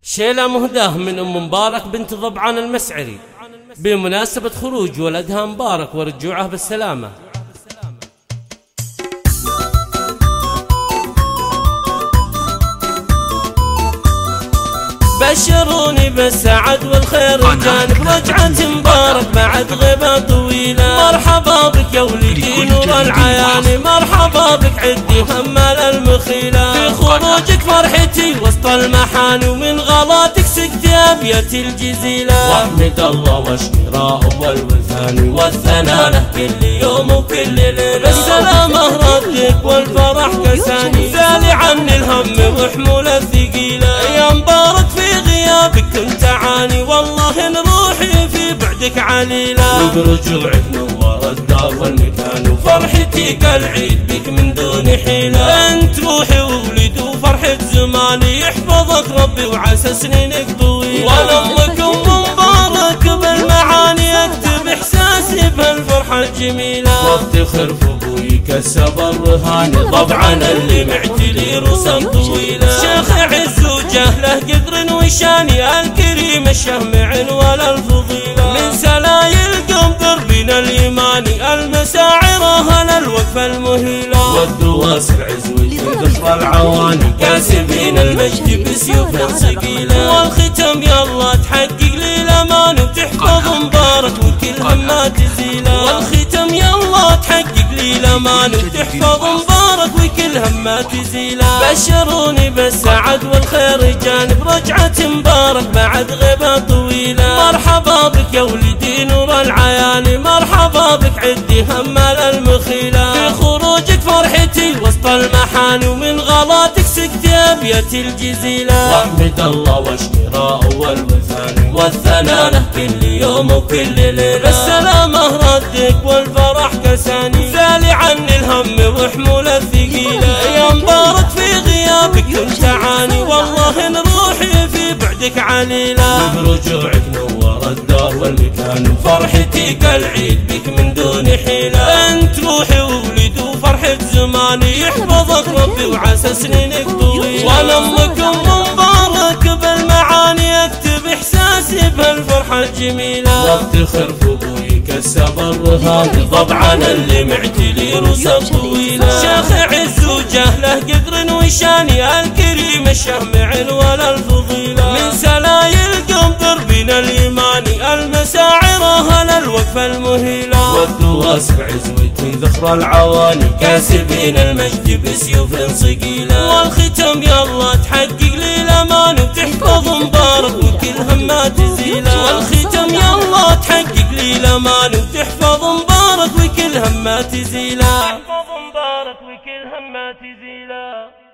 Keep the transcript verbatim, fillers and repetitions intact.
شيلة مهداه من أم مبارك بنت ضبعان المسعري بمناسبة خروج ولدها مبارك ورجوعه بالسلامة. بشروني بالسعد والخير جانب رجعة مبارك بعد غيبة طويلة. مرحبا بك يا ولدي نور العيان، مرحبا بك عدي همال المخيلة. في خروجك فرحتي وسط المحاني، ومن غلاتك سكت أبيات الجزيلة. واحمد الله واشكره أول والثاني والثناء له كل يوم وكل ليلة. بالسلامة ردك والفرح كساني، زالي عني الهم وحمول الثقيلة. يا مبارك في غيابك كنت اعاني، والله ان روحي في بعدك عليلة. وبرجوعك نور الدار والمكان، وفرحتي كالعيد بك من دون حيلة. انت روحي وولد وفرحة زماني، يحفظك ربي وعسى سنينك طويلة. ولمك ام مبارك بالمعاني، اكتب احساسي بهالفرحة الجميلة. وافتخر في ابوي كسب الرهان، طبعا اللي معتلي رسم طويلة. شيخ عز وجهله قدر وشاني، الكريم الشمع ولا الفضيلة. من سلايل قم دربنا الإيماني، المساعر أهل الوقفة المهيلة. والدواس العزوي ذكر العواني، كاسبين المجد بسيوف ثقيلة. والختم يلا تحقق لي الأمان، وتحفظ مبارك وكل همات تزيله. والختم يلا تحقق لي الأمان، وتحفظ مبارك وكل همات تزيله. بشروني بالسعد والخير جانب رجعة مبارك بعد غيبة طويلة. مرحبا بك يا ولدي نور العيان، مرحبا بك عدي همال المخيلة. في خروجك فرحتي وسط المحاني، ومن غلاتك سكت أبيات الجزيلة. واحمد الله واشكره أول والثاني والثناء له كل يوم وكل ليلة. بالسلامة ردك والفرح كساني، زالي عني الهم وحمول الثقيلة. يا مبارك في غيابك كنت اعاني، والله ان روحي في بعدك عليلة. وبرجوعك نور الدار والمكان، وفرحتي كالعيد بك من دون حيلة. انت روحي وولد وفرحة زماني، يحفظك ربي وعسى سنينك طويلة. ولمك ام مبارك بالمعاني، اكتب احساسي بهالفرحة الجميلة. وافتخر في ابوي كسب الرهان، طبعا اللي معتلي رسم طويلة. شيخ عز وجهله قدر وشاني، الكريم الشمع ولا الفضيلة. من سلايل قم دربنا الإيماني، المساعر أهل الوقفة المهيلة. والدواس بعزوة ذخر العواني، كاسبين المجد بسيوف ثقيلة. والختم يلا تحقق لي الأمان، وتحفظ مبارك وكل همات تزيله. والختم يلا تحقق لي الأمان، وتحفظ مبارك وكل همات تزيله. تحفظ مبارك وكل همات تزيله.